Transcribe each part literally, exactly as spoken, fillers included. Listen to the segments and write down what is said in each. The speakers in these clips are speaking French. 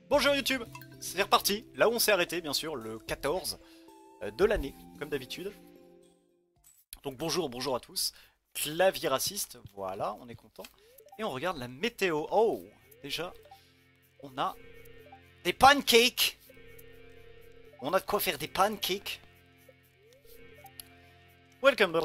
Bonjour YouTube, c'est reparti, là où on s'est arrêté bien sûr, le quatorze de l'année, comme d'habitude. Donc bonjour, bonjour à tous, clavier raciste, voilà, on est content. Et on regarde la météo, oh, déjà, on a des pancakes. On a de quoi faire des pancakes. Welcome.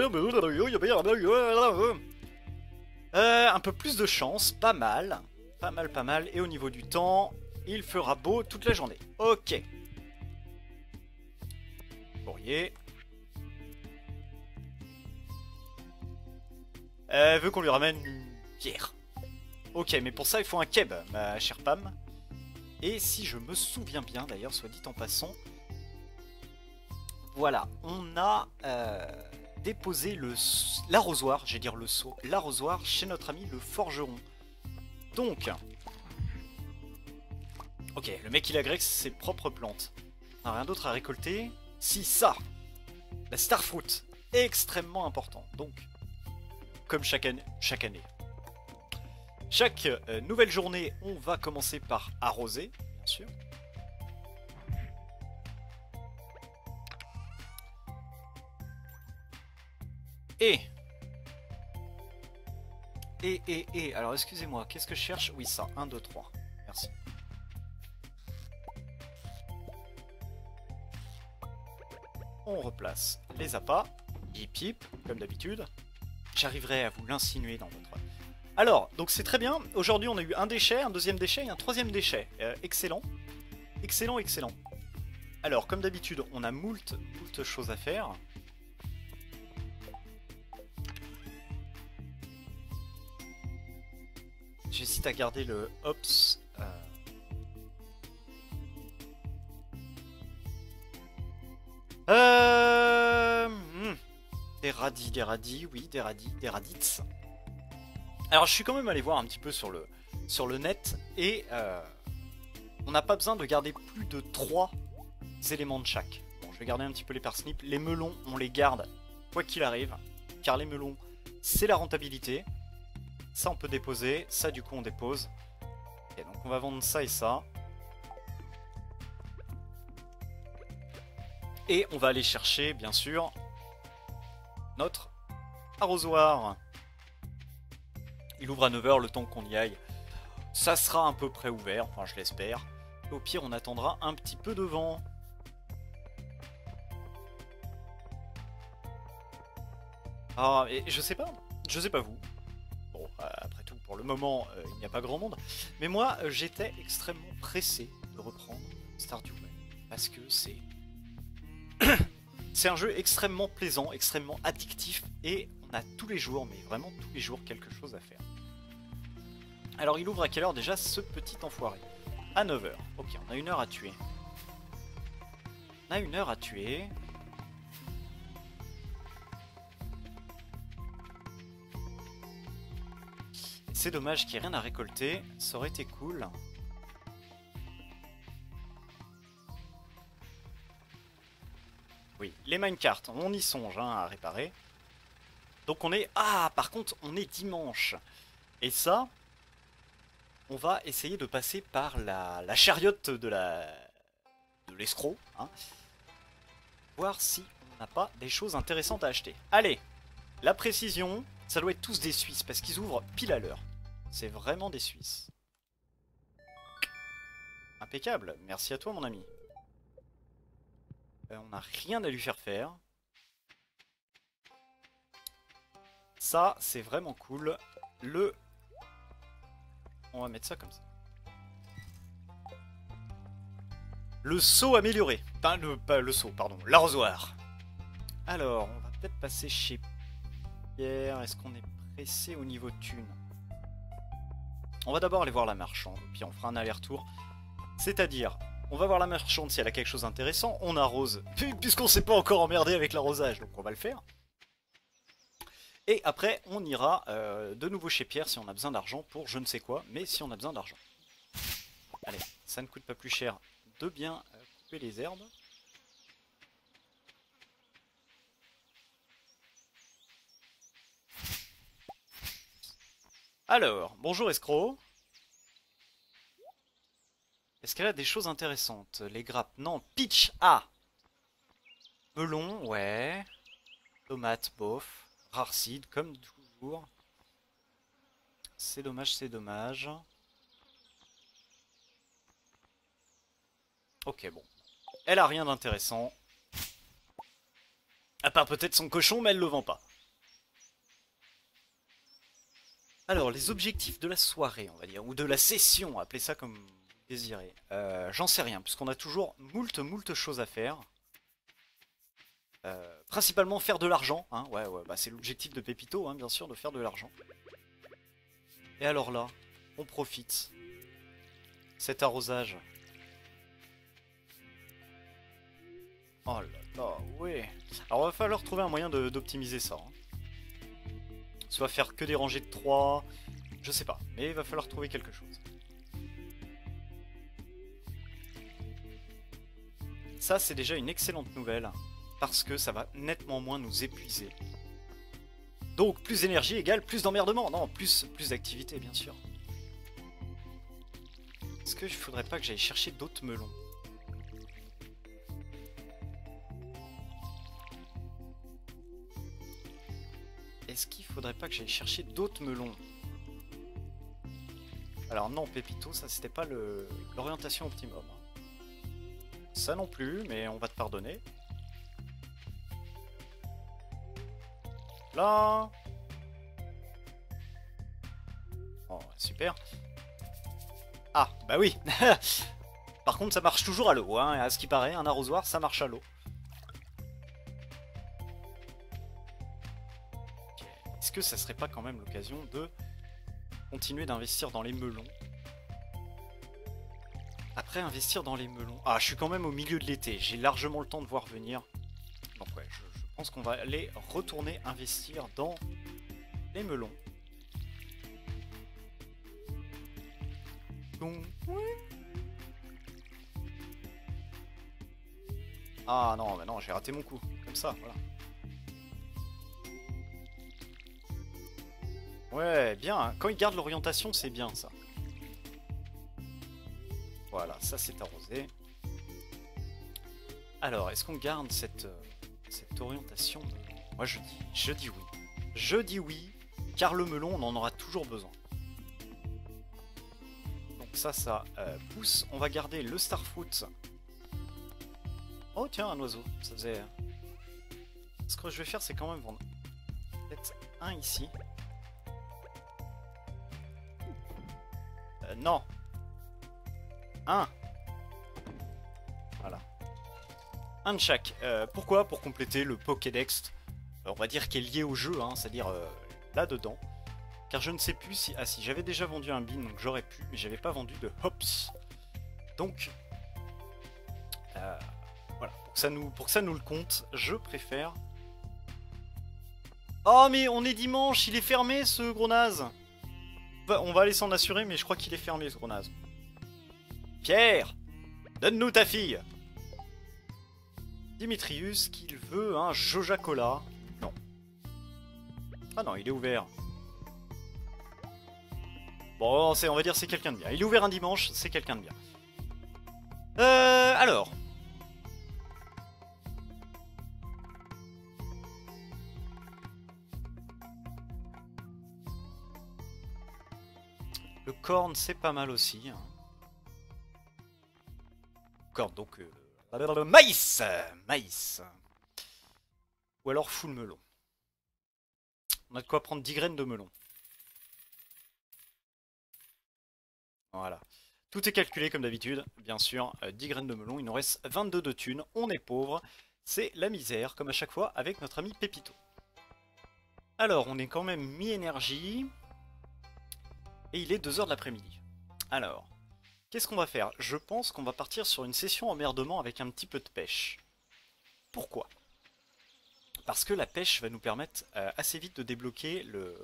Euh, un peu plus de chance, pas mal, pas mal, pas mal. Et au niveau du temps, il fera beau toute la journée. Ok. Courrier. Elle veut qu'on lui ramène une pierre. Ok, mais pour ça, il faut un keb, ma chère Pam. Et si je me souviens bien, d'ailleurs, soit dit en passant, voilà, on a euh, déposé le l'arrosoir, j'ai dire le seau, l'arrosoir chez notre ami le forgeron. Donc, ok, le mec il agrègue ses propres plantes. On n'a rien d'autre à récolter. Si, ça, la starfruit, extrêmement important. Donc, comme chaque année, chaque année. Chaque euh, nouvelle journée, on va commencer par arroser, bien sûr. Et... Et, et, et... Alors, excusez-moi, qu'est-ce que je cherche? Oui, ça, un, deux, trois. Merci. On replace les appâts. Hip hip, comme d'habitude. J'arriverai à vous l'insinuer dans votre... Alors, donc c'est très bien. Aujourd'hui, on a eu un déchet, un deuxième déchet et un troisième déchet. Euh, excellent. Excellent, excellent. Alors, comme d'habitude, on a moult, moult choses à faire. J'hésite à garder le Ops. Euh... Euh... Hmm. Des radis, des radis, oui, des radis, des radits. Alors, je suis quand même allé voir un petit peu sur le, sur le net et euh, on n'a pas besoin de garder plus de trois éléments de chaque. Bon, je vais garder un petit peu les parsnips. Les melons, on les garde quoi qu'il arrive, car les melons, c'est la rentabilité. Ça, on peut déposer. Ça, du coup, on dépose. Et donc, on va vendre ça et ça. Et on va aller chercher, bien sûr, notre arrosoir. Il ouvre à neuf heures, le temps qu'on y aille. Ça sera un peu près ouvert, enfin je l'espère. Au pire, on attendra un petit peu de vent. Ah, et je sais pas, je sais pas vous. Bon, après tout, pour le moment, euh, il n'y a pas grand monde. Mais moi, euh, j'étais extrêmement pressé de reprendre Stardew Valley. Parce que c'est... c'est un jeu extrêmement plaisant, extrêmement addictif. Et on a tous les jours, mais vraiment tous les jours, quelque chose à faire. Alors il ouvre à quelle heure déjà ce petit enfoiré? À neuf heures. Ok, on a une heure à tuer. On a une heure à tuer. C'est dommage qu'il n'y ait rien à récolter. Ça aurait été cool. Oui, les minecarts, on y songe hein, à réparer. Donc on est... Ah, par contre, on est dimanche. Et ça... On va essayer de passer par la, la chariote de la de l'escroc, hein, voir si on n'a pas des choses intéressantes à acheter. Allez, la précision, ça doit être tous des Suisses, parce qu'ils ouvrent pile à l'heure. C'est vraiment des Suisses. Impeccable, merci à toi mon ami. Euh, on n'a rien à lui faire faire. Ça, c'est vraiment cool. Le... On va mettre ça comme ça. Le seau amélioré. Enfin, le, pas le seau, pardon. L'arrosoir. Alors, on va peut-être passer chez Pierre. Est-ce qu'on est pressé au niveau de thune? On va d'abord aller voir la marchande. Puis on fera un aller-retour. C'est-à-dire, on va voir la marchande si elle a quelque chose d'intéressant. On arrose. Puisqu'on s'est pas encore emmerdé avec l'arrosage. Donc on va le faire. Et après, on ira euh, de nouveau chez Pierre si on a besoin d'argent pour je ne sais quoi, mais si on a besoin d'argent. Allez, ça ne coûte pas plus cher de bien euh, couper les herbes. Alors, bonjour escroc. Est-ce qu'elle a des choses intéressantes? Les grappes, non. Peach, ah! Melon, ouais. Tomate, bof. Rare seed, comme toujours. C'est dommage, c'est dommage. Ok, bon. Elle a rien d'intéressant. À part peut-être son cochon, mais elle le vend pas. Alors, les objectifs de la soirée, on va dire, ou de la session, appelez ça comme vous désirez. Euh, J'en sais rien, puisqu'on a toujours moult, moult choses à faire. Euh, principalement faire de l'argent, hein, ouais, ouais, bah c'est l'objectif de Pépito, hein, bien sûr, de faire de l'argent. Et alors là, on profite. Cet arrosage. Oh là là, ouais. Alors, il va falloir trouver un moyen d'optimiser ça. Hein. Soit faire que des rangées de trois, je sais pas, mais il va falloir trouver quelque chose. Ça, c'est déjà une excellente nouvelle, parce que ça va nettement moins nous épuiser. Donc, plus d'énergie égale plus d'emmerdement. Non, plus, plus d'activité, bien sûr. Est-ce que je faudrait pas que j'aille chercher d'autres melons? Est-ce qu'il faudrait pas que j'aille chercher d'autres melons? Alors non, Pépito, ça c'était pas l'orientation optimum. Ça non plus, mais on va te pardonner. Là. Oh, super. Ah, bah oui. Par contre, ça marche toujours à l'eau. Hein. À ce qui paraît, un arrosoir, ça marche à l'eau. Est-ce que ça serait pas quand même l'occasion de continuer d'investir dans les melons? Après investir dans les melons... Ah, je suis quand même au milieu de l'été. J'ai largement le temps de voir venir. Donc ouais, je, je pense qu'on va aller retourner investir dans les melons. Donc... Ah non, mais non, j'ai raté mon coup. Comme ça, voilà. Ouais, bien. Quand il garde l'orientation, c'est bien, ça. Voilà, ça c'est arrosé. Alors, est-ce qu'on garde cette, euh, cette orientation? Moi, je dis, je dis oui. Je dis oui, car le melon, on en aura toujours besoin. Donc ça, ça euh, pousse. On va garder le starfruit. Oh, tiens, un oiseau. Ça faisait... Ce que je vais faire, c'est quand même vendre peut-être un ici. Euh, non. Un. Voilà. Un de chaque. Euh, pourquoi? Pour compléter le Pokédex, euh, on va dire, qui est lié au jeu, hein, c'est-à-dire euh, là-dedans. Car je ne sais plus si... Ah si, j'avais déjà vendu un bin, donc j'aurais pu, mais j'avais pas vendu de hops. Donc, euh, voilà. Pour que, ça nous, pour que ça nous le compte, je préfère... Oh, mais on est dimanche, il est fermé, ce gros naze. On va aller s'en assurer, mais je crois qu'il est fermé, ce gros naze. Pierre, donne-nous ta fille. Dimitrius, qu'il veut un Joja Cola. Non. Ah non, il est ouvert. Bon, on va dire c'est quelqu'un de bien. Il est ouvert un dimanche, c'est quelqu'un de bien. Euh, alors. Le corn, c'est pas mal aussi. Hein. Corn, donc... Euh, maïs. Maïs. Ou alors full melon. On a de quoi prendre dix graines de melon. Voilà. Tout est calculé comme d'habitude, bien sûr. Euh, dix graines de melon, il nous reste vingt-deux de thunes. On est pauvre. C'est la misère, comme à chaque fois, avec notre ami Pépito. Alors, on est quand même mi-énergie. Et il est deux heures de l'après-midi. Alors, qu'est-ce qu'on va faire? Je pense qu'on va partir sur une session emmerdement avec un petit peu de pêche. Pourquoi? Parce que la pêche va nous permettre euh, assez vite de débloquer le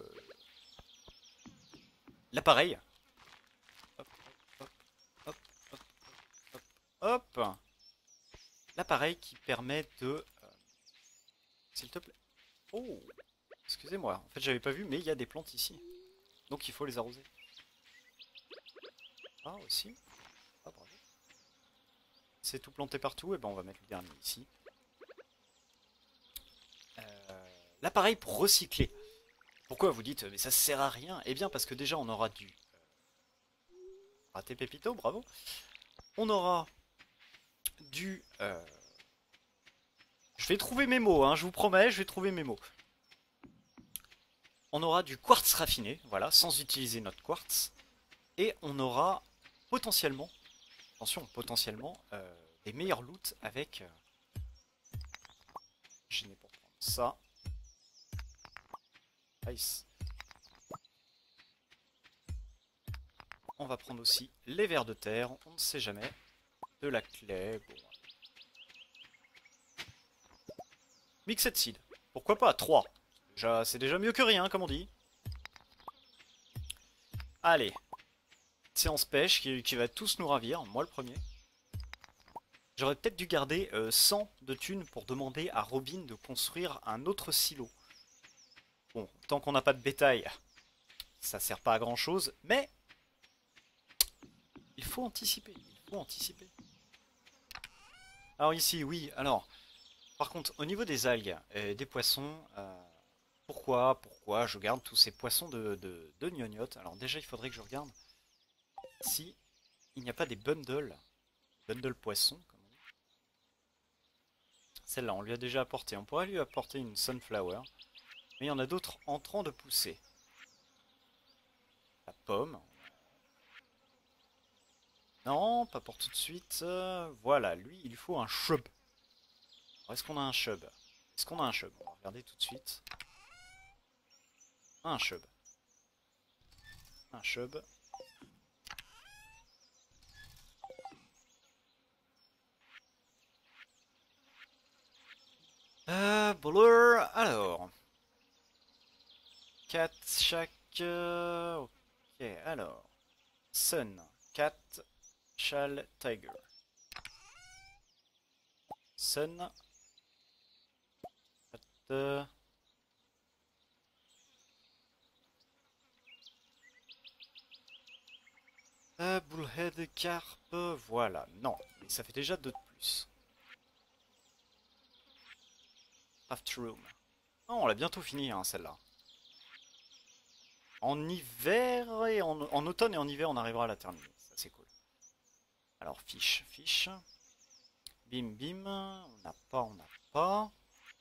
l'appareil. Hop, hop, hop, hop, hop, hop. L'appareil qui permet de... Euh... S'il te plaît. Oh, excusez-moi. En fait, j'avais pas vu, mais il y a des plantes ici. Donc il faut les arroser. Ah, aussi. Ah, bravo. c'est tout planté partout, et ben on va mettre le dernier ici. Euh, L'appareil pour recycler. Pourquoi vous dites, mais ça sert à rien? Eh bien parce que déjà on aura du... Raté Pépito, bravo. On aura du... Euh... Je vais trouver mes mots, hein, je vous promets, je vais trouver mes mots. On aura du quartz raffiné, voilà, sans utiliser notre quartz. Et on aura potentiellement, attention, potentiellement, euh, des meilleurs loots avec... Euh... Je n'ai pour prendre ça. Nice. On va prendre aussi les vers de terre, on ne sait jamais. De la clé, bon. Mixed seed, pourquoi pas, trois. C'est déjà mieux que rien, comme on dit. Allez. Séance pêche qui, qui va tous nous ravir, moi le premier. J'aurais peut-être dû garder euh, cent de thunes pour demander à Robin de construire un autre silo. Bon, tant qu'on n'a pas de bétail, ça sert pas à grand chose, mais il faut anticiper, il faut anticiper. Alors ici, oui, alors, par contre, au niveau des algues et des poissons, euh, pourquoi, pourquoi je garde tous ces poissons de, de, de gnognotte? Alors déjà, il faudrait que je regarde si il n'y a pas des bundles, bundles poissons, comme on dit. Celle-là, on lui a déjà apporté, on pourrait lui apporter une sunflower, mais il y en a d'autres en train de pousser. La pomme. Non, pas pour tout de suite. Euh, voilà, lui, il faut un shrub. Est-ce qu'on a un shrub? Est-ce qu'on a un shrub? On va regarder tout de suite. Un shrub. Un shrub. Euh, blur. Alors. quatre chaque. Euh, ok, alors. Sun. quatre. Shall Tiger. Sun. quatre. Euh, Bullhead, Carpe, voilà. Non, mais ça fait déjà deux de plus. Craft Room. Oh, on l'a bientôt fini, hein, celle-là. En hiver et en, en automne et en hiver, on arrivera à la terminer. Ça, c'est cool. Alors, fiche, fiche. Bim, bim. On n'a pas, on n'a pas.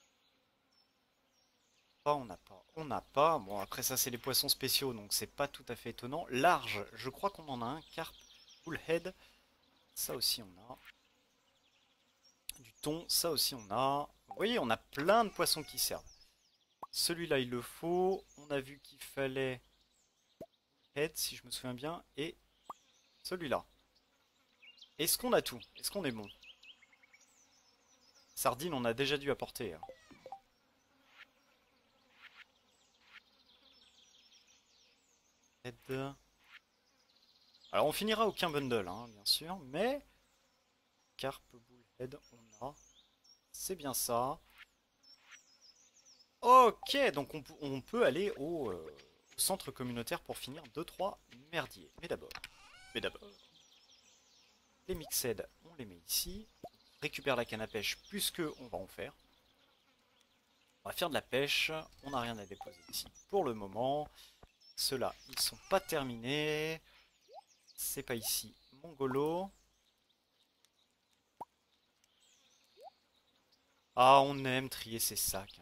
Pas, on n'a pas, on n'a pas. Bon, après, ça, c'est les poissons spéciaux, donc c'est pas tout à fait étonnant. Large, je crois qu'on en a un. Carpe, Bullhead. Ça aussi, on a. Du thon, ça aussi, on a. Vous voyez, on a plein de poissons qui servent. Celui-là, il le faut. On a vu qu'il fallait head, si je me souviens bien, et celui-là. Est-ce qu'on a tout? Est-ce qu'on est bon? Sardine, on a déjà dû apporter. Hein. Head. Alors, on finira aucun bundle, hein, bien sûr, mais Carpe, Bullhead, on a. C'est bien ça. Ok, donc on, on peut aller au, euh, au centre communautaire pour finir deux trois merdiers. Mais d'abord, mais d'abord, les mixed, on les met ici. On récupère la canne à pêche puisque on va en faire. On va faire de la pêche. On n'a rien à déposer ici pour le moment. Ceux-là, ils sont pas terminés. C'est pas ici. Mongolo. Ah, on aime trier ces sacs. Hein.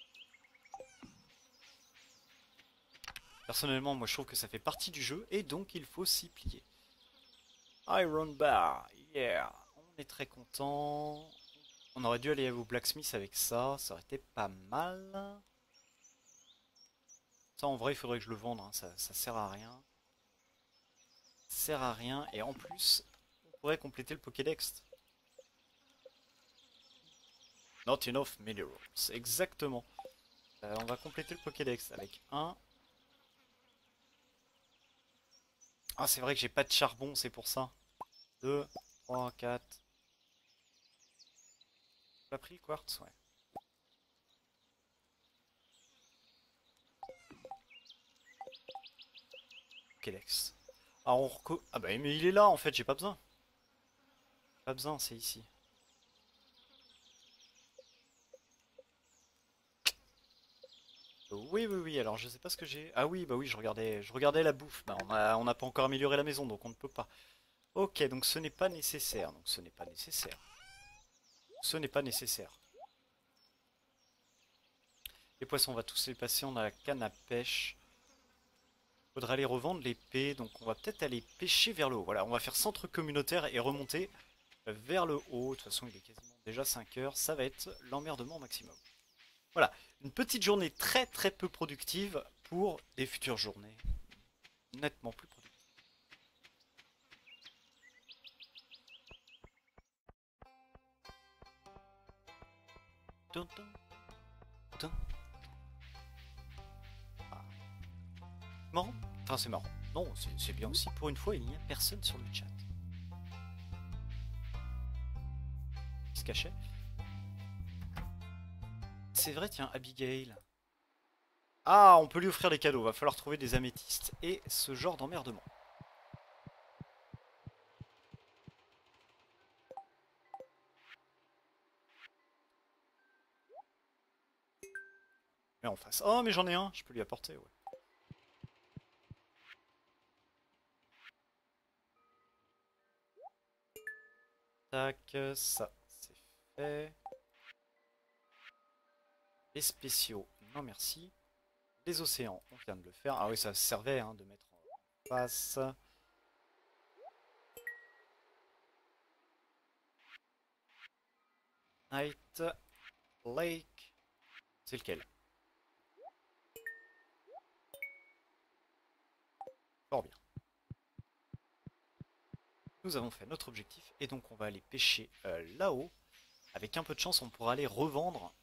Personnellement, moi je trouve que ça fait partie du jeu et donc il faut s'y plier. Iron Bar, yeah, on est très content. On aurait dû aller au Blacksmith avec ça, ça aurait été pas mal. Ça en vrai il faudrait que je le vende, hein. ça, ça sert à rien. Ça sert à rien et en plus on pourrait compléter le Pokédex. Not enough minerals, exactement. Euh, on va compléter le Pokédex avec un. Ah, c'est vrai que j'ai pas de charbon, c'est pour ça. deux, trois, quatre. T'as pris le quartz? Ouais. Pokédex. Ah, on reco... ah bah mais il est là en fait, j'ai pas besoin. Pas besoin, c'est ici. Oui, oui, oui, alors je sais pas ce que j'ai. Ah oui, bah oui, je regardais, je regardais la bouffe. Bah, on a, on n'a pas encore amélioré la maison, donc on ne peut pas. Ok, donc ce n'est pas nécessaire. Donc ce n'est pas nécessaire. Ce n'est pas nécessaire. Les poissons, on va tous les passer. On a la canne à pêche. Faudra aller revendre l'épée. Donc on va peut-être aller pêcher vers le haut. Voilà, on va faire centre communautaire et remonter vers le haut. De toute façon, il est quasiment déjà cinq heures. Ça va être l'emmerdement maximum. Voilà, une petite journée très très peu productive pour des futures journées nettement plus productives. Dun, dun, dun. Ah. Marrant. Enfin, c'est marrant. Non, c'est bien aussi. Pour une fois, il n'y a personne sur le chat. Il se cachait. C'est vrai, tiens, Abigail. Ah, on peut lui offrir des cadeaux. Va falloir trouver des améthystes et ce genre d'emmerdement. Mais en face. Oh, mais j'en ai un. Je peux lui apporter, ouais. Tac, ça, c'est fait. Les spéciaux, non merci. Les océans, on vient de le faire. Ah oui, ça servait hein, de mettre en face. Night, Lake, c'est lequel? Fort bien. Nous avons fait notre objectif et donc on va aller pêcher euh, là-haut. Avec un peu de chance, on pourra aller revendre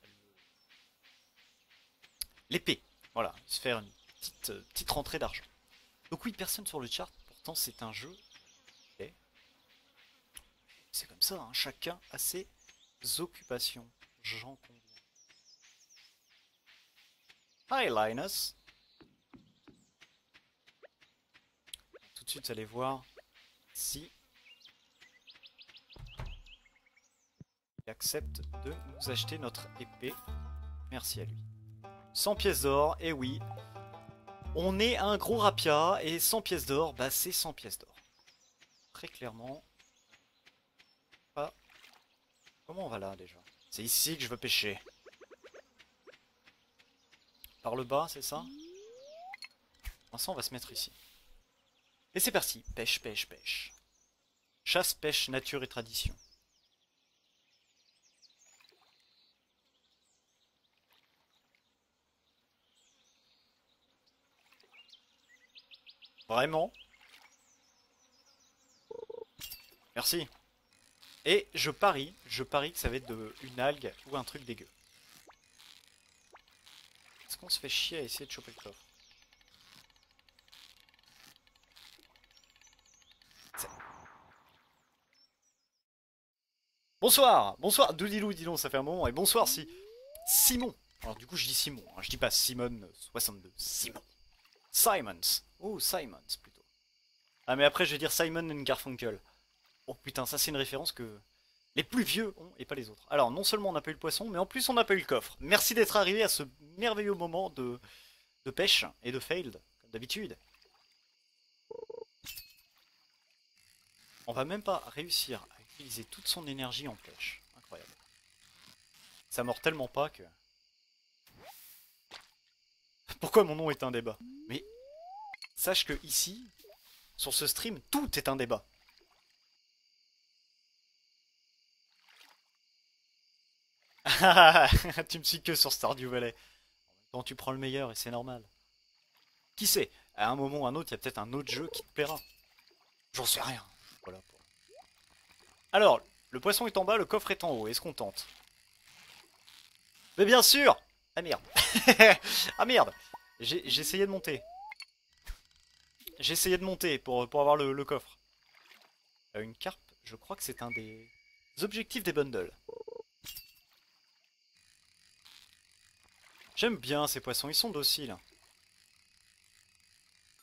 l'épée. Voilà, se faire une petite, euh, petite rentrée d'argent. Donc oui, personne sur le chart, pourtant c'est un jeu. Okay. C'est comme ça, hein, chacun a ses occupations. J'en conviens. Hi Linus. Tout de suite aller voir si il accepte de nous acheter notre épée. Merci à lui. cent pièces d'or, et oui. On est un gros rapia, et cent pièces d'or, bah c'est cent pièces d'or. Très clairement. Ah. Comment on va là déjà? C'est ici que je veux pêcher. Par le bas, c'est ça? Pour l'instant, on va se mettre ici. Et c'est parti. Pêche, pêche, pêche. Chasse, pêche, nature et tradition. Vraiment? Merci. Et je parie, je parie que ça va être de, une algue ou un truc dégueu. Est-ce qu'on se fait chier à essayer de choper le coffre? Bonsoir, bonsoir, Doudilou, dis donc, ça fait un moment. Et bonsoir, si Simon. Alors du coup, je dis Simon, hein, je dis pas Simon soixante-deux, Simon. Simons. Oh, Simons plutôt. Ah mais après, je vais dire Simon and Garfunkel. Oh putain, ça c'est une référence que les plus vieux ont et pas les autres. Alors, non seulement on n'a pas eu le poisson, mais en plus on n'a pas eu le coffre. Merci d'être arrivé à ce merveilleux moment de, de pêche et de failed, comme d'habitude. On va même pas réussir à utiliser toute son énergie en pêche. Incroyable. Ça mord tellement pas que... Pourquoi mon nom est un débat? Mais sache que ici, sur ce stream, tout est un débat. Tu me suis que sur Stardew Valley. Quand tu prends le meilleur et c'est normal. Qui sait? À un moment ou un autre, il y a peut-être un autre jeu qui te plaira. J'en sais rien. Voilà. Alors, le poisson est en bas, le coffre est en haut. Est-ce qu'on tente? Mais bien sûr! Ah merde. Ah merde. J'ai essayé de monter. J'ai essayé de monter pour, pour avoir le, le coffre. Euh, une carpe, je crois que c'est un des objectifs des bundles. J'aime bien ces poissons, ils sont dociles.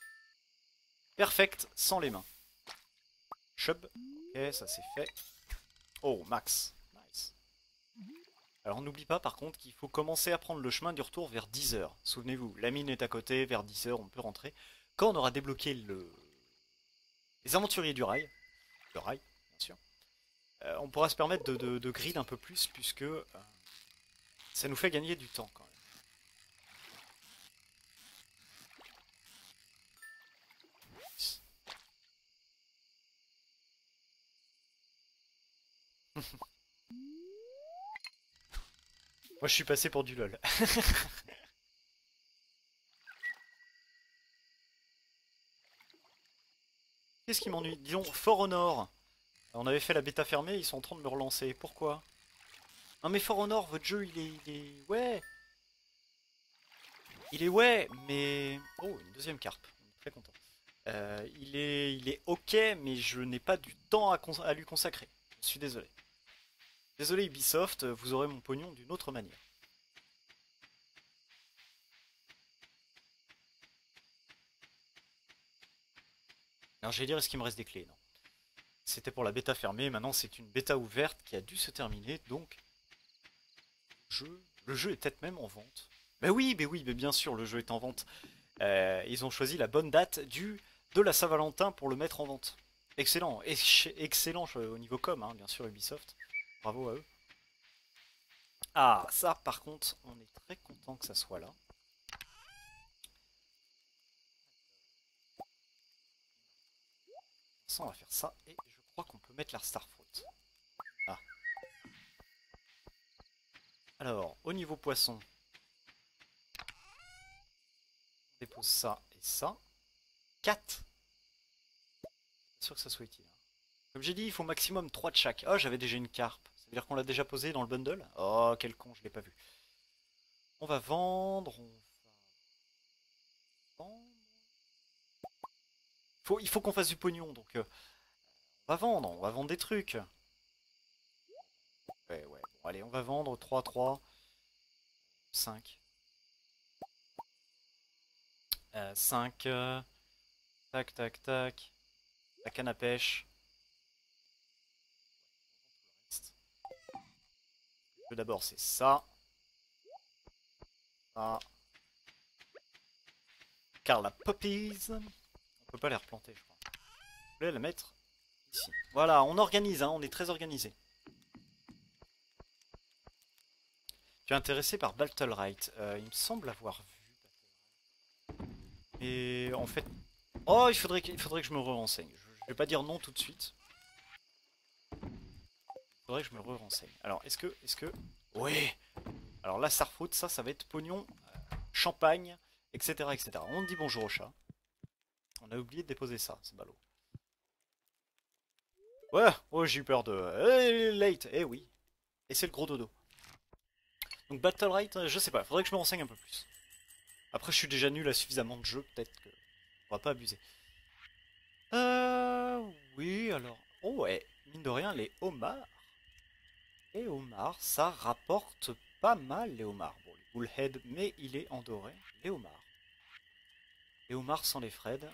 Perfect, sans les mains. Chub. Ok, ça c'est fait. Oh, max. Nice. Alors n'oublie pas par contre qu'il faut commencer à prendre le chemin du retour vers dix heures. Souvenez-vous, la mine est à côté, vers dix heures on peut rentrer. Quand on aura débloqué le... les aventuriers du rail, le rail bien sûr, euh, on pourra se permettre de, de, de grid un peu plus puisque euh, ça nous fait gagner du temps quand même. Moi je suis passé pour du lol. Qu'est-ce qui m'ennuie? Disons, Fort Honor. On avait fait la bêta fermée, ils sont en train de me relancer. Pourquoi? Non mais Fort Honor, votre jeu il est... il est... Ouais. Il est ouais, mais... Oh, une deuxième carpe. Très content. Euh, il, est... il est ok, mais je n'ai pas du temps à, cons... à lui consacrer. Je suis désolé. Désolé Ubisoft, vous aurez mon pognon d'une autre manière. Alors j'allais dire, est-ce qu'il me reste des clés? Non. C'était pour la bêta fermée, maintenant c'est une bêta ouverte qui a dû se terminer, donc... Le jeu, le jeu est peut-être même en vente. Mais oui, mais oui, mais bien sûr, le jeu est en vente. Euh, ils ont choisi la bonne date du de la Saint-Valentin pour le mettre en vente. Excellent, excellent au niveau com, hein, bien sûr Ubisoft. Bravo à eux. Ah, ça par contre, on est très content que ça soit là. Ça, on va faire ça, et je crois qu'on peut mettre la Starfruit. Ah. Alors, au niveau poisson, on dépose ça et ça. quatre. Pas sûr que ça soit utile. Comme j'ai dit, il faut maximum trois de chaque. Oh, j'avais déjà une carpe. Ça veut dire qu'on l'a déjà posée dans le bundle? Oh, quel con, je l'ai pas vu. On va vendre, on va vendre. Faut, il faut qu'on fasse du pognon, donc euh, on va vendre, on va vendre des trucs. Ouais, ouais, bon, allez, on va vendre trois, trois, cinq. Euh, cinq. Euh, tac, tac, tac. La canne à pêche. D'abord, c'est ça. Ça. Carla Poppies. On peut pas les replanter, je crois. Je voulais la mettre ici. Voilà, on organise, hein, on est très organisé. Tu es intéressé par Battlerite. Euh, il me semble avoir vu. Et en fait... Oh, il faudrait que, il faudrait que je me re-renseigne. Je vais pas dire non tout de suite. Il faudrait que je me re-renseigne. Alors, est-ce que... Est-ce que... Oui. Alors là, Starfruit, ça, ça va être pognon, euh, champagne, et cetera, et cetera. On dit bonjour au chat. On a oublié de déposer ça, c'est ballot. Ouais, oh, j'ai eu peur de... Eh, late, eh oui. Et c'est le gros dodo. Donc Battlerite, je sais pas, faudrait que je me renseigne un peu plus. Après, je suis déjà nul à suffisamment de jeux, peut-être que... On va pas abuser. Euh... Oui, alors... Oh ouais, mine de rien, les homards. Les homards, ça rapporte pas mal, les homards. Bon, les bullhead, mais il est en doré. Les homards. Les homards sans les Fred.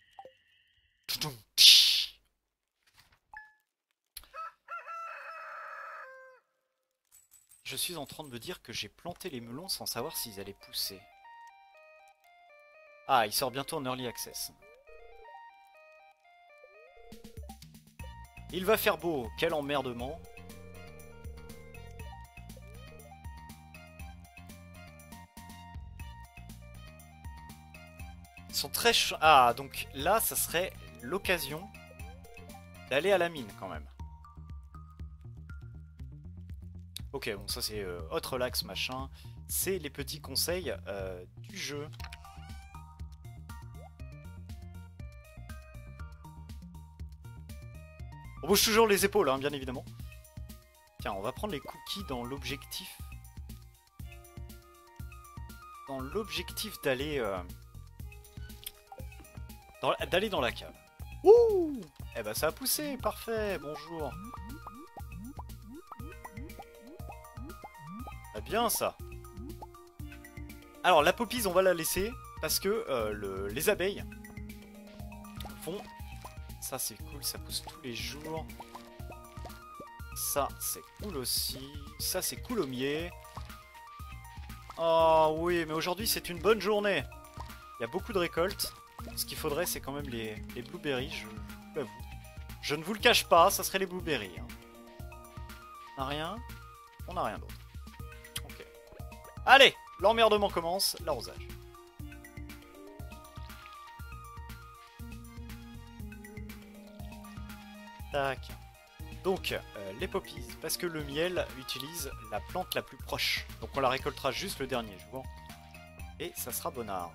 Je suis en train de me dire que j'ai planté les melons sans savoir s'ils allaient pousser. Ah, il sort bientôt en Early Access. Il va faire beau, quel emmerdement. Ils sont très ch... Ah, donc là, ça serait l'occasion d'aller à la mine quand même. Ok, bon, ça c'est euh, hot relax machin. C'est les petits conseils euh, du jeu. On bouge toujours les épaules, hein, bien évidemment. Tiens, on va prendre les cookies dans l'objectif. Dans l'objectif d'aller... Euh... D'aller dans la cave. Ouh! Eh ben ça a poussé, parfait, bonjour. Ah bien ça. Alors la poppies on va la laisser parce que euh, le, les abeilles font... Ça c'est cool, ça pousse tous les jours. Ça, c'est cool aussi. Ça, c'est coulommier. Oh oui, mais aujourd'hui, c'est une bonne journée. Il y a beaucoup de récoltes. Ce qu'il faudrait, c'est quand même les, les blueberries, je vous l'avoue. Je ne vous le cache pas, ça serait les blueberries. Hein. On n'a rien. On n'a rien d'autre. Ok. Allez, l'emmerdement commence, l'arrosage. Tac. Donc, euh, les poppies, parce que le miel utilise la plante la plus proche. Donc on la récoltera juste le dernier jour. Et ça sera bonnard.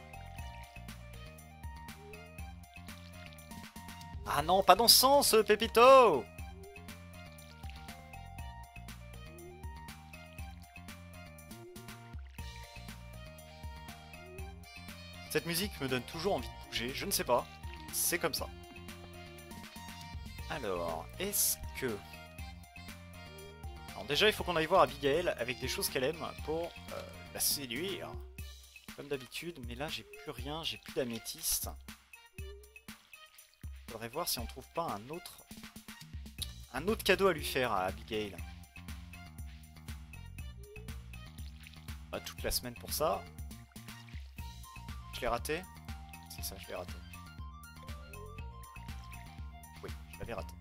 Ah non, pas dans ce sens, Pépito! Cette musique me donne toujours envie de bouger, je ne sais pas. C'est comme ça. Alors, est-ce que... Alors déjà, il faut qu'on aille voir Abigail avec des choses qu'elle aime pour euh, la séduire. Comme d'habitude, mais là, j'ai plus rien, j'ai plus d'améthyste. Faudrait voir si on trouve pas un autre... Un autre cadeau à lui faire à Abigail. Pas toute la semaine pour ça. Je l'ai raté? C'est ça, je l'ai raté. Oui, je l'avais raté.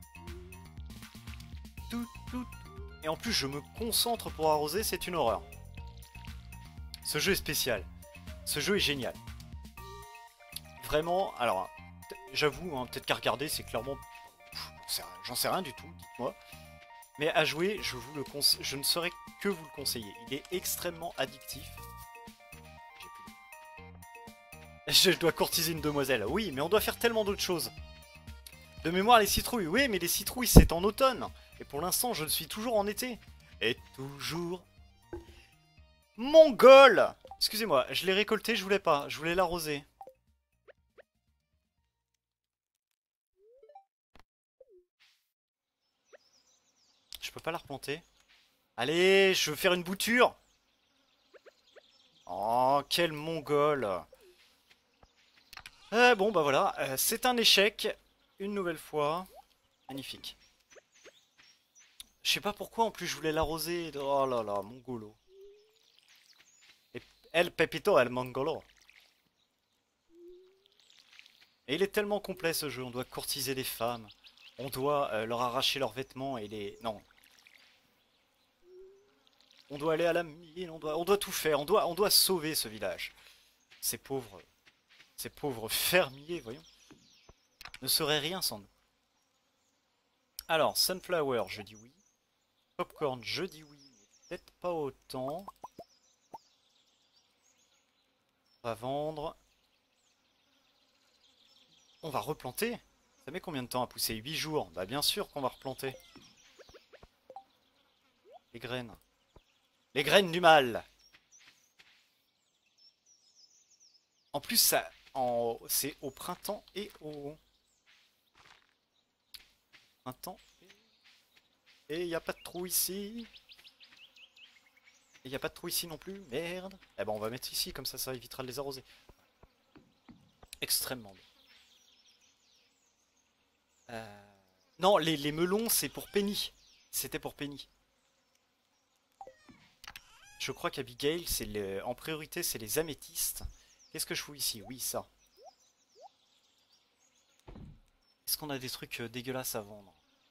Tout, tout, tout. Et en plus, je me concentre pour arroser, c'est une horreur. Ce jeu est spécial. Ce jeu est génial. Vraiment, alors, j'avoue, hein, peut-être qu'à regarder, c'est clairement... J'en sais rien du tout, dites-moi. Mais à jouer, je, vous le conse... je ne saurais que vous le conseiller. Il est extrêmement addictif. Je dois courtiser une demoiselle. Oui, mais on doit faire tellement d'autres choses. De mémoire, les citrouilles. Oui, mais les citrouilles, c'est en automne. Et pour l'instant, je suis toujours en été. Et toujours... Mongol! Excusez-moi, je l'ai récolté, je voulais pas. Je voulais l'arroser. Je peux pas la replanter. Allez, je veux faire une bouture. Oh, quel mongol. Euh, bon, bah voilà. Euh, c'est un échec. Une nouvelle fois. Magnifique. Je sais pas pourquoi, en plus, je voulais l'arroser. Oh là là, mongolo. Et El Pepito, El Mongolo. Et il est tellement complet, ce jeu. On doit courtiser les femmes. On doit euh, leur arracher leurs vêtements et les... Non. On doit aller à la mine, on doit, on doit tout faire, on doit, on doit sauver ce village. Ces pauvres, ces pauvres fermiers, voyons, ne seraient rien sans nous. Alors, Sunflower, je dis oui. Popcorn, je dis oui, mais peut-être pas autant. On va vendre. On va replanter. Ça met combien de temps à pousser? Huit jours. Bah bien sûr qu'on va replanter. Les graines. Les graines du mal. En plus, ça, en, c'est au printemps et au printemps. Et il n'y a pas de trou ici. Il n'y a pas de trou ici non plus. Merde. Eh ben, on va mettre ici, comme ça, ça évitera de les arroser. Extrêmement bien. Euh... Non, les, les melons, c'est pour Penny. C'était pour Penny. Je crois qu'Abigail, c'est le... en priorité, c'est les améthystes. Qu'est-ce que je fous ici? Oui, ça. Est-ce qu'on a des trucs dégueulasses à vendre?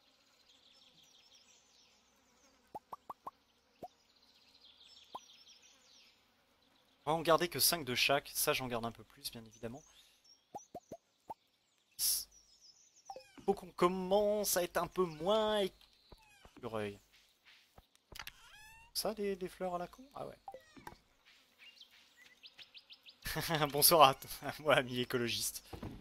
On va en garder que cinq de chaque. Ça, j'en garde un peu plus, bien évidemment. Faut qu'on commence à être un peu moins écureuil. Ça, des, des fleurs à la con? Ah ouais. Bonsoir à, à moi, ami écologiste.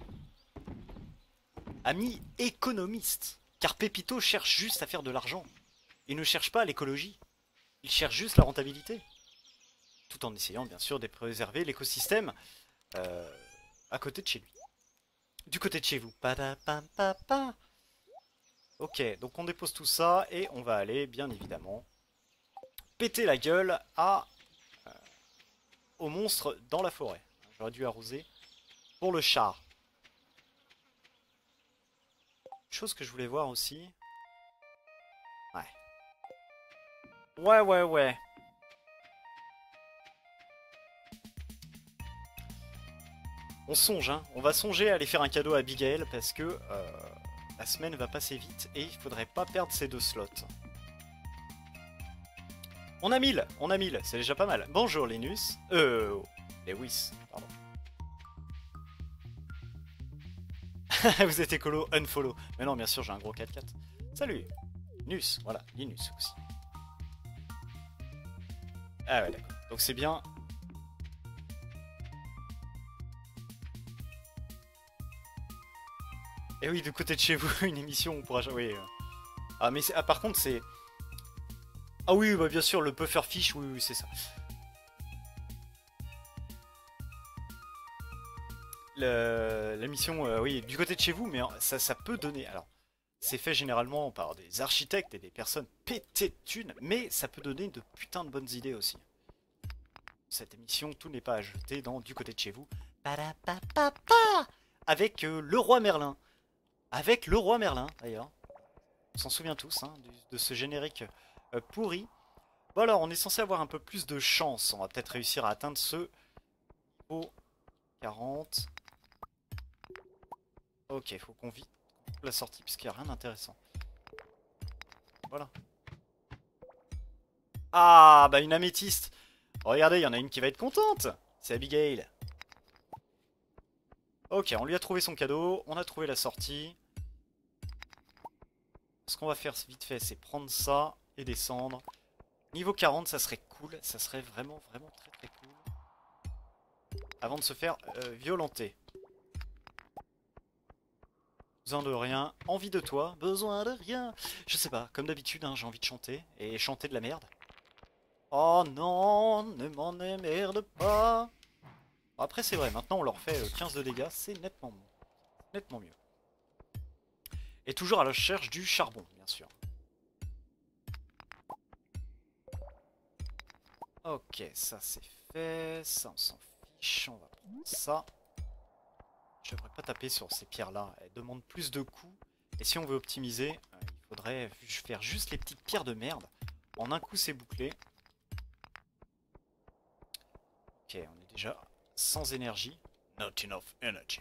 Ami économiste. Car Pépito cherche juste à faire de l'argent. Il ne cherche pas l'écologie. Il cherche juste la rentabilité. Tout en essayant, bien sûr, de préserver l'écosystème euh, à côté de chez lui. Du côté de chez vous. Ok, donc on dépose tout ça et on va aller, bien évidemment, péter la gueule à, euh, aux monstres dans la forêt. J'aurais dû arroser pour le chat. Chose que je voulais voir aussi. Ouais. Ouais, ouais, ouais. On songe, hein. On va songer à aller faire un cadeau à Abigail parce que euh, la semaine va passer vite et il faudrait pas perdre ces deux slots. On a mille, on a mille, c'est déjà pas mal. Bonjour Linus. Euh... Lewis, pardon. Vous êtes écolo, unfollow. Mais non, bien sûr, j'ai un gros quatre quatre. Salut. Linus, voilà, Linus aussi. Ah ouais, d'accord. Donc c'est bien. Et oui, de côté de chez vous, une émission où on pourra jouer. Oui. Ah, mais ah, par contre, c'est. Ah oui, bah bien sûr, le pufferfish, oui, oui, c'est ça. L'émission, euh, oui, du côté de chez vous, mais ça, ça peut donner. Alors, c'est fait généralement par des architectes et des personnes pétées de thunes, mais ça peut donner de putain de bonnes idées aussi. Cette émission, tout n'est pas à jeter dans du côté de chez vous. Avec euh, le roi Merlin. Avec le roi Merlin, d'ailleurs. On s'en souvient tous, hein, de, de ce générique euh, pourri. Bon alors, on est censé avoir un peu plus de chance. On va peut-être réussir à atteindre ce niveau quarante. Ok, faut qu'on vite la sortie puisqu'il n'y a rien d'intéressant. Voilà. Ah, bah une améthyste. Regardez, il y en a une qui va être contente. C'est Abigail. Ok, on lui a trouvé son cadeau. On a trouvé la sortie. Ce qu'on va faire vite fait, c'est prendre ça et descendre. Niveau quarante, ça serait cool. Ça serait vraiment, vraiment très très cool. Avant de se faire euh, violenter. Besoin de rien, envie de toi, besoin de rien. Je sais pas, comme d'habitude, hein, j'ai envie de chanter. Et chanter de la merde. Oh non, ne m'en merde pas. Après c'est vrai, maintenant on leur fait quinze de dégâts, c'est nettement, nettement mieux. Et toujours à la recherche du charbon, bien sûr. Ok, ça c'est fait, ça on s'en fiche, on va prendre ça. Je devrais pas taper sur ces pierres-là, elles demandent plus de coups. Et si on veut optimiser, euh, il faudrait faire juste les petites pierres de merde. En un coup c'est bouclé. Ok, on est déjà sans énergie. Not enough energy.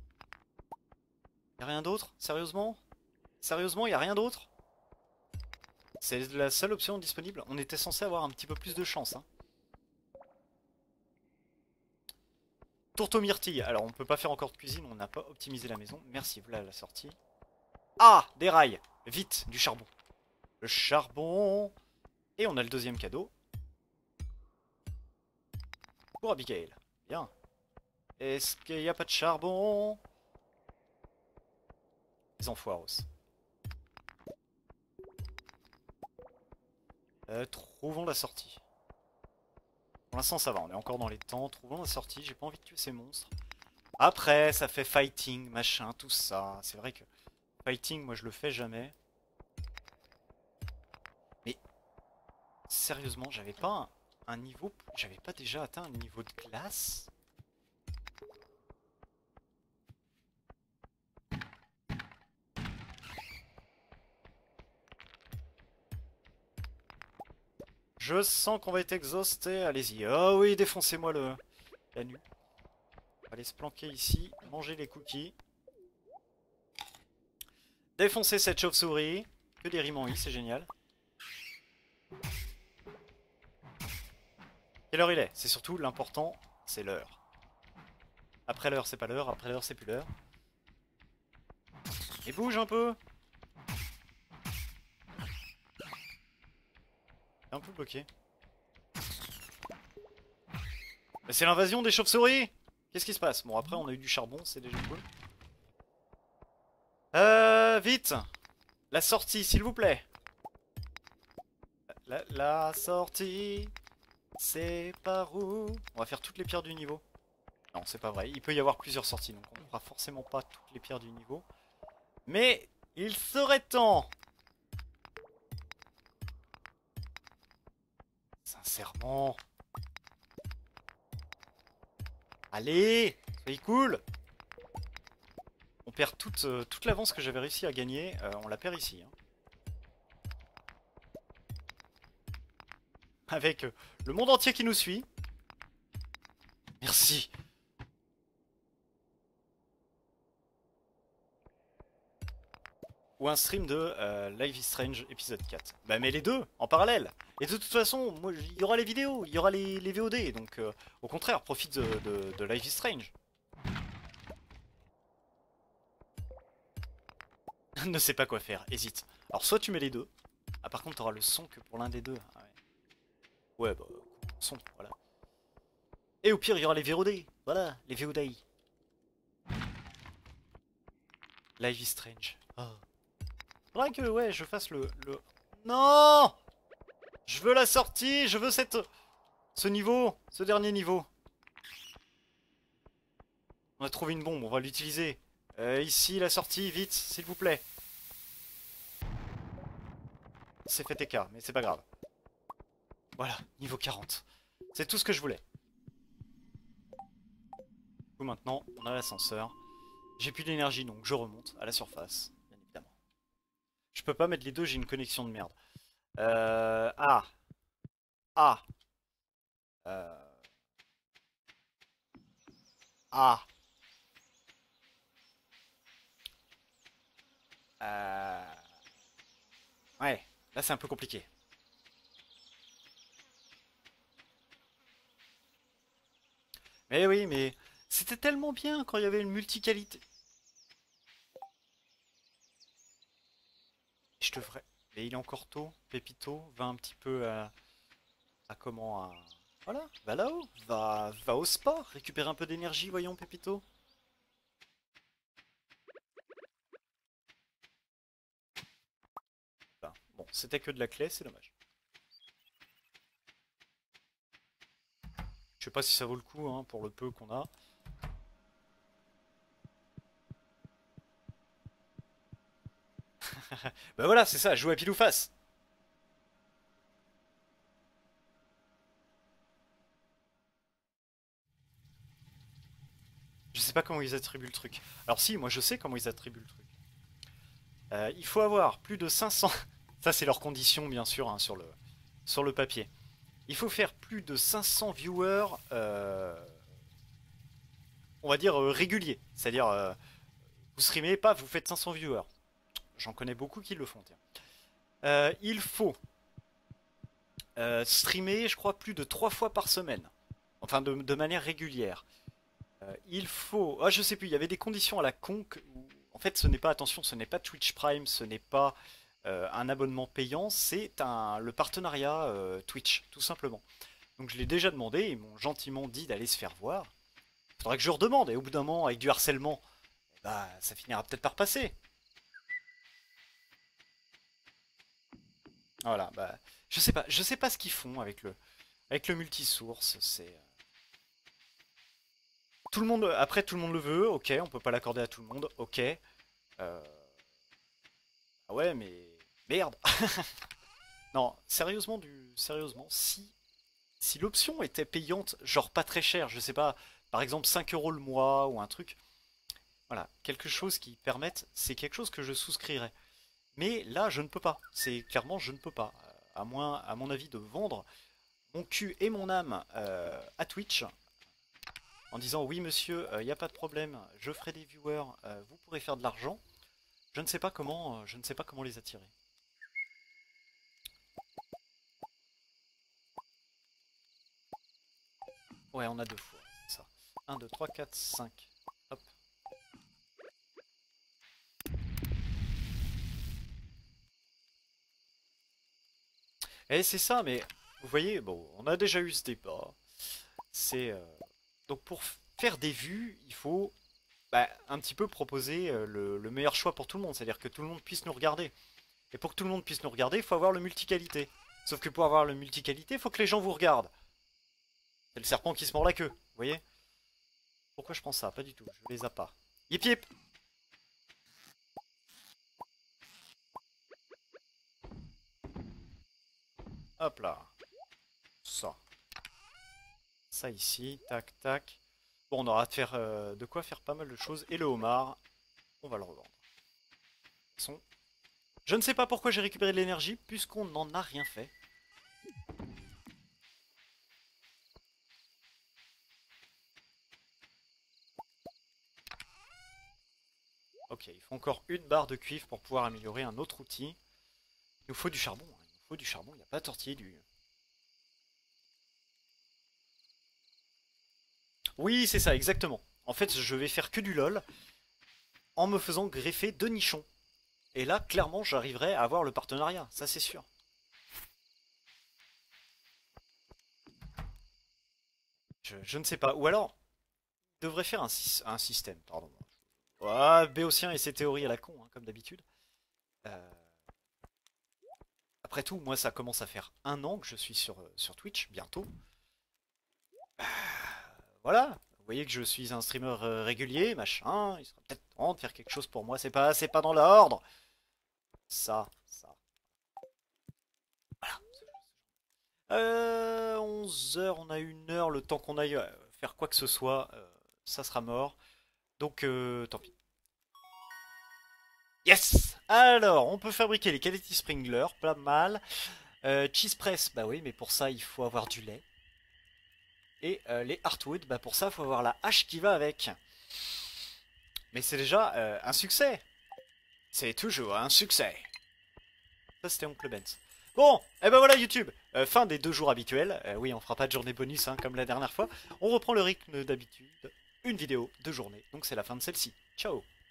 Y'a rien d'autre? Sérieusement? Sérieusement, y'a rien d'autre? C'est la seule option disponible. On était censé avoir un petit peu plus de chance, hein. Tourte aux myrtilles. Alors, on peut pas faire encore de cuisine, on n'a pas optimisé la maison. Merci, voilà la sortie. Ah, des rails. Vite, du charbon. Le charbon. Et on a le deuxième cadeau. Pour Abigail. Bien. Est-ce qu'il n'y a pas de charbon? Les enfoiros. Euh, trouvons la sortie. Pour l'instant ça va, on est encore dans les temps. Trouvons la sortie, j'ai pas envie de tuer ces monstres. Après, ça fait fighting, machin, tout ça. C'est vrai que fighting, moi je le fais jamais. Mais sérieusement, j'avais pas un, un niveau... J'avais pas déjà atteint un niveau de glace? Je sens qu'on va être exhausté. Allez-y. Oh oui, défoncez-moi le... la nuit. On va aller se planquer ici, manger les cookies. Défoncer cette chauve-souris. Que des rimes en i, c'est génial. Quelle heure il est? C'est surtout l'important, c'est l'heure. Après l'heure, c'est pas l'heure. Après l'heure, c'est plus l'heure. Et bouge un peu. Un peu bloqué. Mais c'est l'invasion des chauves-souris! Qu'est-ce qui se passe? Bon, après, on a eu du charbon, c'est déjà cool. Euh, vite! La sortie, s'il vous plaît! La, la sortie, c'est par où? On va faire toutes les pierres du niveau. Non, c'est pas vrai. Il peut y avoir plusieurs sorties, donc on ne fera forcément pas toutes les pierres du niveau. Mais il serait temps! Sincèrement. Allez, soyez cool. On perd toute, euh, toute l'avance que j'avais réussi à gagner. Euh, on la perd ici. Hein. avec euh, le monde entier qui nous suit. Merci. Ou un stream de euh, Life is Strange épisode quatre. Bah mais les deux, en parallèle. Et de toute façon, moi, il y aura les vidéos, il y aura les, les V O D, donc euh, au contraire, profite de, de, de Life is Strange. Ne sais pas quoi faire, hésite. Alors soit tu mets les deux, ah par contre t'auras le son que pour l'un des deux. Ah, ouais. ouais bah, son, voilà. Et au pire il y aura les V O D, voilà, les V O D. Life is Strange. Oh. Faudrait que ouais je fasse le, le... Non, je veux la sortie, je veux cette... Ce niveau, ce dernier niveau. On a trouvé une bombe, on va l'utiliser. Euh, ici la sortie, vite, s'il vous plaît. C'est fait T K, mais c'est pas grave. Voilà, niveau quarante. C'est tout ce que je voulais. Du coup maintenant, on a l'ascenseur. J'ai plus d'énergie, donc je remonte à la surface, bien évidemment. Je peux pas mettre les deux, j'ai une connexion de merde. Euh... Ah. Ah. Euh... Ah. Euh... Ouais, là c'est un peu compliqué. Mais oui, mais c'était tellement bien quand il y avait une multiqualité. Je devrais... Mais il est encore tôt, Pépito, va un petit peu à... à comment à... Voilà, va là-haut, va... va au sport, récupère un peu d'énergie, voyons Pépito. Enfin, bon, c'était que de la clé, c'est dommage. Je sais pas si ça vaut le coup, hein, pour le peu qu'on a. Bah voilà, c'est ça, jouer à pile ou face. Je sais pas comment ils attribuent le truc. Alors si, moi je sais comment ils attribuent le truc. Euh, il faut avoir plus de cinq cents... Ça c'est leur condition bien sûr hein, sur, le... sur le papier. Il faut faire plus de cinq cents viewers, euh... on va dire euh, réguliers. C'est-à-dire, euh, vous streamez, pas, vous faites cinq cents viewers. J'en connais beaucoup qui le font. Tiens. Euh, il faut euh, streamer, je crois, plus de trois fois par semaine. Enfin, de, de manière régulière. Euh, il faut... Ah, je sais plus, il y avait des conditions à la con où... En fait, ce n'est pas, attention, ce n'est pas Twitch Prime, ce n'est pas euh, un abonnement payant, c'est un, le partenariat euh, Twitch, tout simplement. Donc je l'ai déjà demandé, ils m'ont gentiment dit d'aller se faire voir. Faudrait que je redemande, et au bout d'un moment, avec du harcèlement, bah, ça finira peut-être par passer. Voilà, bah, je sais pas, je sais pas ce qu'ils font avec le, avec le multisource, c'est... euh, Tout le monde, après tout le monde le veut, ok, on peut pas l'accorder à tout le monde, ok. Euh... Ah ouais, mais... Merde. Non, sérieusement, du... sérieusement, si... Si l'option était payante, genre pas très cher, je sais pas, par exemple cinq euros le mois ou un truc, voilà, quelque chose qui permette, c'est quelque chose que je souscrirais. Mais là, je ne peux pas. C'est clairement, je ne peux pas. Euh, À moins, à mon avis, de vendre mon cul et mon âme euh, à Twitch en disant oui monsieur, il euh, n'y a pas de problème, je ferai des viewers, euh, vous pourrez faire de l'argent. Je ne sais pas comment, euh, je ne sais pas comment les attirer. Ouais, on a deux fois, c'est ça. un, deux, trois, quatre, cinq. Hop. Et c'est ça, mais vous voyez, bon, on a déjà eu ce débat. C'est euh, donc pour faire des vues, il faut bah, un petit peu proposer euh, le, le meilleur choix pour tout le monde, c'est-à-dire que tout le monde puisse nous regarder. Et pour que tout le monde puisse nous regarder, il faut avoir le multiqualité. Sauf que pour avoir le multiqualité, il faut que les gens vous regardent. C'est le serpent qui se mord la queue, vous voyez? Pourquoi je pense ça? Pas du tout, je les ai pas. Yip yip! Hop là. Ça. Ça ici, tac tac. Bon, on aura de, faire, euh, de quoi faire pas mal de choses. Et le homard, on va le revendre. Son. Je ne sais pas pourquoi j'ai récupéré de l'énergie, puisqu'on n'en a rien fait. Ok, il faut encore une barre de cuivre pour pouvoir améliorer un autre outil. Il nous faut du charbon, hein. Il nous faut du charbon, il n'y a pas de tortiller du... Oui, c'est ça, exactement. En fait, je vais faire que du lol en me faisant greffer deux nichons. Et là, clairement, j'arriverai à avoir le partenariat, ça c'est sûr. Je, je ne sais pas. Ou alors, il devrait faire un, un système, pardon. Ah, Béotien et ses théories à la con, hein, comme d'habitude. Euh, Après tout, moi, ça commence à faire un an que je suis sur, euh, sur Twitch, bientôt. Euh, Voilà. Vous voyez que je suis un streamer euh, régulier, machin. Il sera peut-être temps de faire quelque chose pour moi. C'est pas, c'est pas dans l'ordre. Ça, ça. Voilà. Euh, onze heures, on a une heure, le temps qu'on aille euh, faire quoi que ce soit, euh, ça sera mort. Donc, euh, tant pis. Yes! Alors, on peut fabriquer les Quality Sprinklers, pas mal. Euh, cheese Press, bah oui, mais pour ça, il faut avoir du lait. Et euh, les Heartwood, bah pour ça, il faut avoir la hache qui va avec. Mais c'est déjà euh, un succès. C'est toujours un succès. Ça, c'était Oncle Benz. Bon, et ben voilà YouTube. Euh, fin des deux jours habituels. Euh, oui, on fera pas de journée bonus hein, comme la dernière fois. On reprend le rythme d'habitude. Une vidéo, deux journées. Donc c'est la fin de celle-ci. Ciao.